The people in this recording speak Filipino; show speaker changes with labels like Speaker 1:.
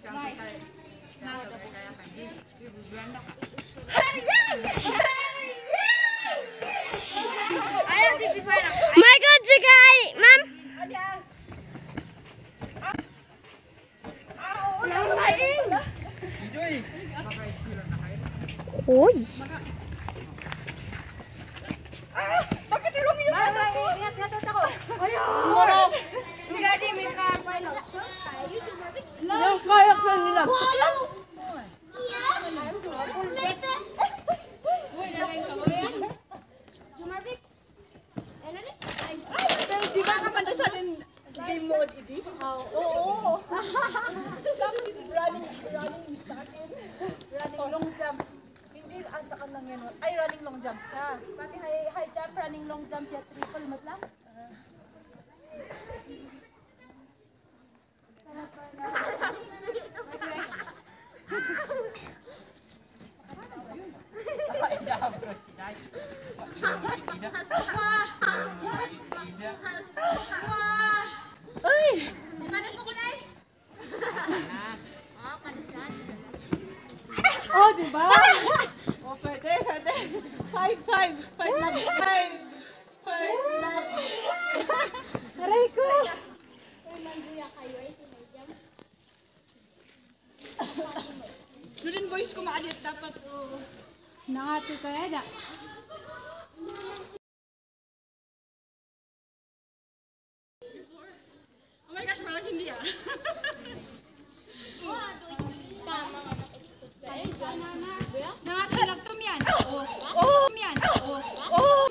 Speaker 1: My God, sige ay, ma'am. Uy.
Speaker 2: Bakit tulong yun?
Speaker 3: Ingat ako.
Speaker 1: Moro.
Speaker 3: Hindi may ka-pilot.
Speaker 1: Yung kayak sa nila.
Speaker 2: Di ba ka mandasalin game mode, Idi? Oo. Tapos running
Speaker 3: Long jump.
Speaker 2: Hindi, sa lang yan. Ay, running long jump ka.
Speaker 3: Pati high jump, running long jump, ya triple mat lang.
Speaker 2: Ay!
Speaker 3: Panas mo kunay?
Speaker 2: Oh, di ba? Oh, pwede. 5 lang. 5 lang. Aray ko! Surin boys ko maalit dapat.
Speaker 3: Nangati ka yada.
Speaker 2: Oh my gosh, parang hindi ah.
Speaker 3: Nangati lang tum yan.
Speaker 2: Oh!
Speaker 3: Tum yan.
Speaker 2: Oh!